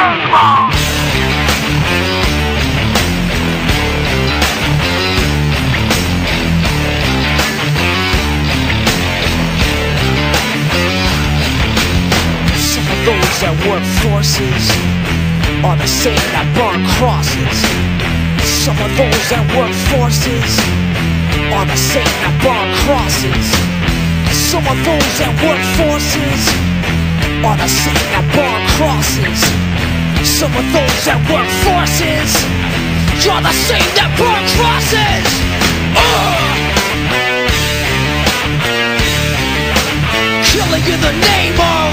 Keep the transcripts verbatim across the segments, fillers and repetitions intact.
Those that work forces are the same that burn crosses. Some of those that work forces are the same that burn crosses. Some of those that work forces are the same that burn crosses. Some of those that work forces, you're the same that burn crosses. uh! Killing in the name of,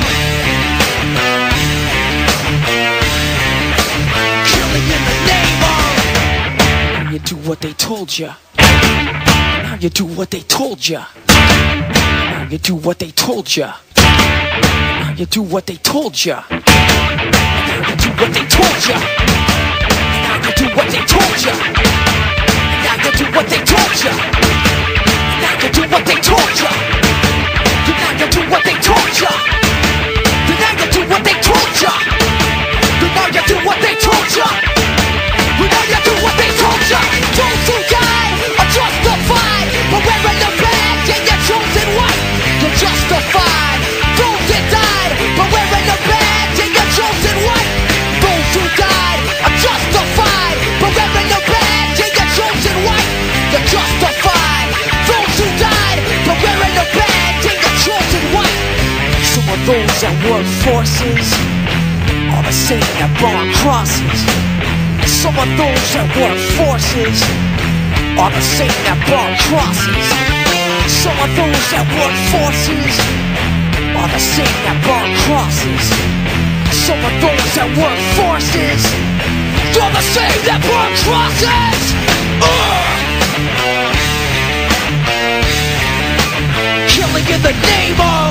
in the name of. Now you do what they told ya. Now you do what they told ya. Now you do what they told ya. Now you do what they told ya. Now you do what they told ya. Now you do what they told ya. Now you do what they told ya. Now you do what they told ya. Now you do what they told ya. Now you do what they told ya. Now you do what they told ya. Now you do what they told ya. Those who died are justified for wearing the badge and your chosen white. You're justified. Those that died for wearing the badge and your chosen white. Those who died are justified for wearing the badge and your chosen white. You're justified. Those who died for wearing the badge and your chosen white. Some of those that work forces are the same that burn crosses. Some of those that work forces are the same that burn crosses. Some of those that work forces are the same that burn crosses. Some of those that work forces, you're the same that burn crosses. uh! Killing in the name of,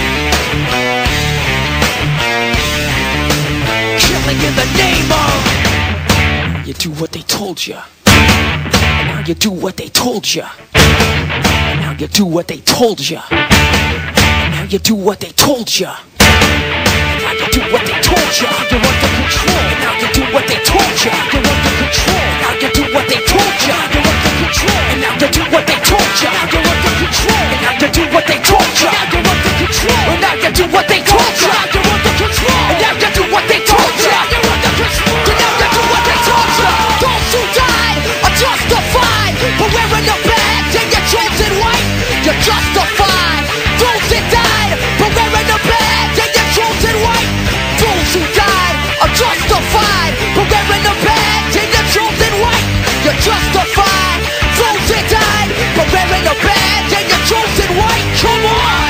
killing in the name of. Now you do what they told ya. Now you do what they told ya. Now you do what they told ya. Now you do what they told ya. Now you do what they told ya. You're under control. Now you do what they told ya. You're under control. Now you do what they told ya. You're under control. And now you do what they told ya. You're under control. And now you do what they told ya. Now you're under control. And now you do what they told ya. You're under control. And now you do what they told ya. You're under control. And now you do what they told ya. Those who died are justified for wearing the badge and your chosen white. You're justified. Those that died for wearing the badge and your chosen white. Those who died are justified for wearing the badge and your chosen white. You're justified. Those that died for wearing the badge and your chosen white. Come on.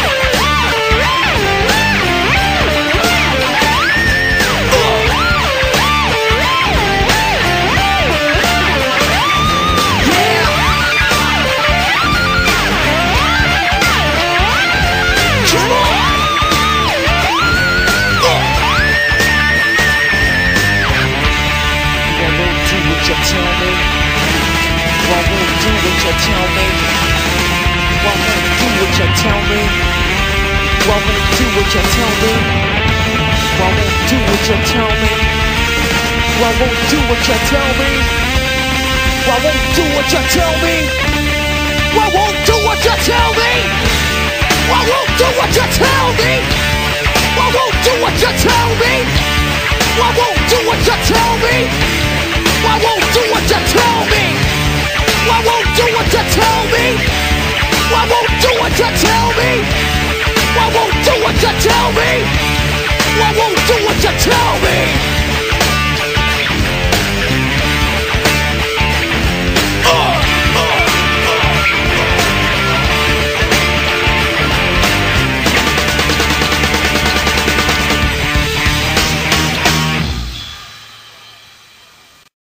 Tell me, why won't you do what you tell me? Why won't you do what you tell me? Why won't you do what you tell me? Why won't you do what you tell me? Why won't you do what you tell me? Why won't you do what you tell me? Why won't you do what you tell me? Why won't you do what you tell me? Why won't you do what you tell me? Why won't you do what you tell me? Why won't do what you tell me? Why won't do what you tell me? Why won't do what you tell me? Why won't do what you tell me?